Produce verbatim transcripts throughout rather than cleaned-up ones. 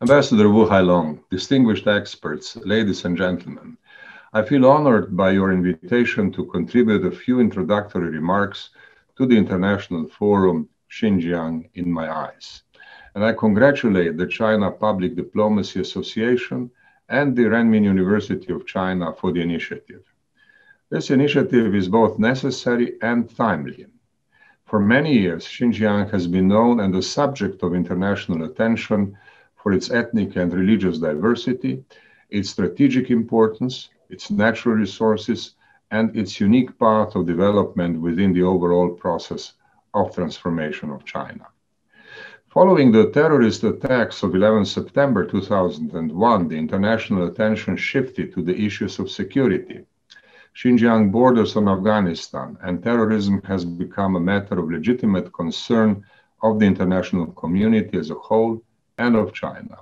Ambassador Wu Hailong, distinguished experts, ladies and gentlemen, I feel honored by your invitation to contribute a few introductory remarks to the International Forum Xinjiang in My Eyes. And I congratulate the China Public Diplomacy Association and the Renmin University of China for the initiative. This initiative is both necessary and timely. For many years, Xinjiang has been known and the subject of international attention for its ethnic and religious diversity, its strategic importance, its natural resources, and its unique path of development within the overall process of transformation of China. Following the terrorist attacks of eleventh September two thousand one, the international attention shifted to the issues of security. Xinjiang borders on Afghanistan, and terrorism has become a matter of legitimate concern of the international community as a whole and of China.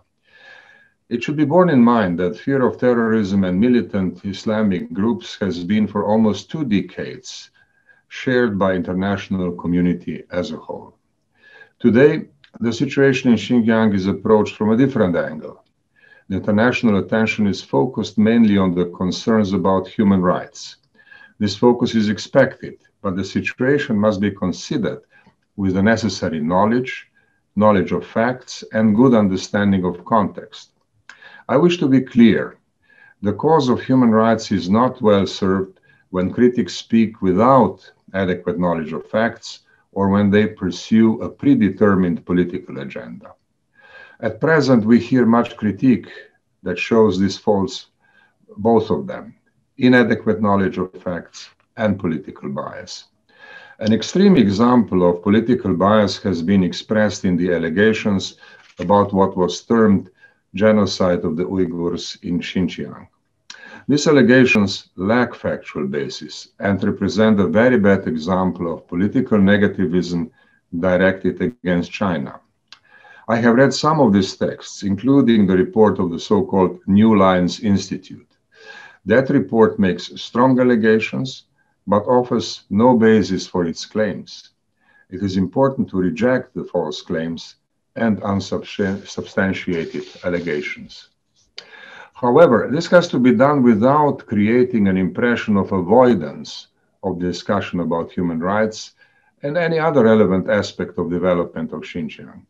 It should be borne in mind that fear of terrorism and militant Islamic groups has been for almost two decades shared by international community as a whole. Today, the situation in Xinjiang is approached from a different angle. The international attention is focused mainly on the concerns about human rights. This focus is expected, but the situation must be considered with the necessary knowledge, knowledge of facts, and good understanding of context. I wish to be clear. The cause of human rights is not well served when critics speak without adequate knowledge of facts or when they pursue a predetermined political agenda. At present, we hear much critique that shows this faults both of them, inadequate knowledge of facts and political bias. An extreme example of political bias has been expressed in the allegations about what was termed genocide of the Uyghurs in Xinjiang. These allegations lack factual basis and represent a very bad example of political negativism directed against China. I have read some of these texts, including the report of the so-called New Lines Institute. That report makes strong allegations, but offers no basis for its claims. It is important to reject the false claims and unsubstantiated allegations. However, this has to be done without creating an impression of avoidance of discussion about human rights and any other relevant aspect of development of Xinjiang.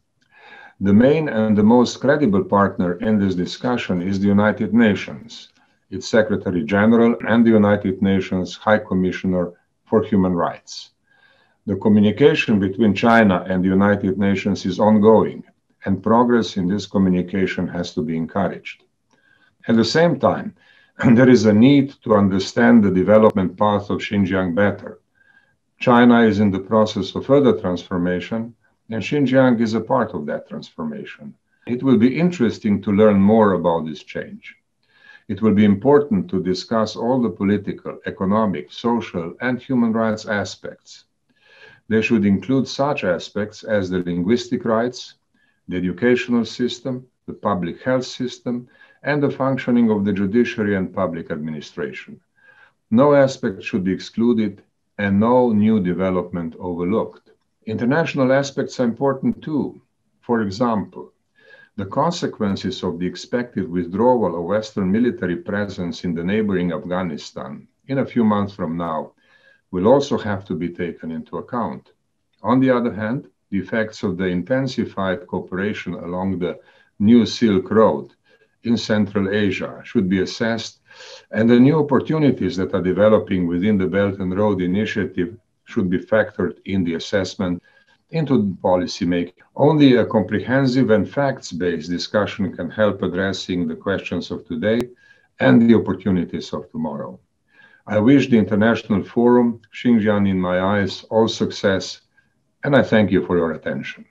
The main and the most credible partner in this discussion is the United Nations, its Secretary General, and the United Nations High Commissioner for Human Rights. The communication between China and the United Nations is ongoing, and progress in this communication has to be encouraged. At the same time, there is a need to understand the development path of Xinjiang better. China is in the process of further transformation, and Xinjiang is a part of that transformation. It will be interesting to learn more about this change. It will be important to discuss all the political, economic, social, and human rights aspects. They should include such aspects as the linguistic rights, the educational system, the public health system, and the functioning of the judiciary and public administration. No aspect should be excluded and no new development overlooked. International aspects are important too. For example, the consequences of the expected withdrawal of Western military presence in the neighboring Afghanistan in a few months from now will also have to be taken into account. On the other hand, the effects of the intensified cooperation along the New Silk Road in Central Asia should be assessed, and the new opportunities that are developing within the Belt and Road Initiative should be factored in the assessment into policy making. Only a comprehensive and facts-based discussion can help addressing the questions of today and the opportunities of tomorrow. I wish the International Forum, Xinjiang in My Eyes, all success, and I thank you for your attention.